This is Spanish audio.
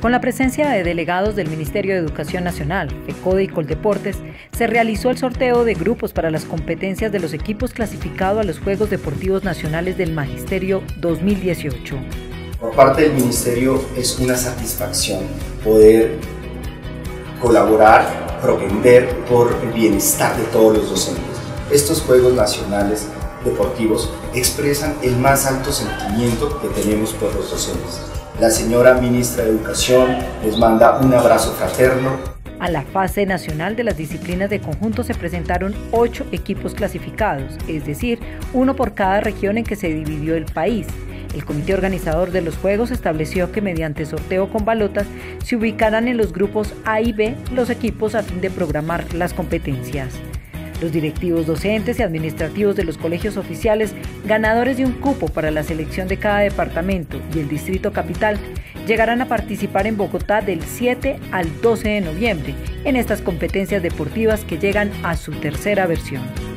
Con la presencia de delegados del Ministerio de Educación Nacional, FECODE y Coldeportes, se realizó el sorteo de grupos para las competencias de los equipos clasificados a los Juegos Deportivos Nacionales del Magisterio 2018. Por parte del Ministerio es una satisfacción poder colaborar, propender por el bienestar de todos los docentes. Estos Juegos Nacionales Deportivos expresan el más alto sentimiento que tenemos por los docentes. La señora Ministra de Educación les manda un abrazo fraterno. A la fase nacional de las disciplinas de conjunto se presentaron 8 equipos clasificados, es decir, uno por cada región en que se dividió el país. El comité organizador de los Juegos estableció que mediante sorteo con balotas se ubicarán en los grupos A y B los equipos a fin de programar las competencias. Los directivos docentes y administrativos de los colegios oficiales, ganadores de un cupo para la selección de cada departamento y el Distrito Capital, llegarán a participar en Bogotá del 7 al 12 de noviembre en estas competencias deportivas que llegan a su tercera versión.